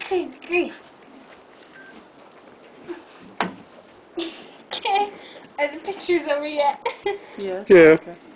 Good grief. Okay. Are the pictures over yet? Yeah. Yeah. Okay.